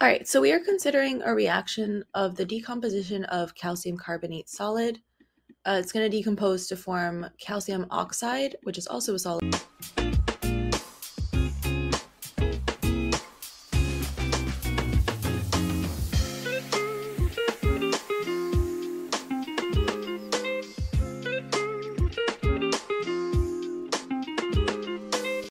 All right, so we are considering a reaction of the decomposition of calcium carbonate solid. It's going to decompose to form calcium oxide, which is also a solid.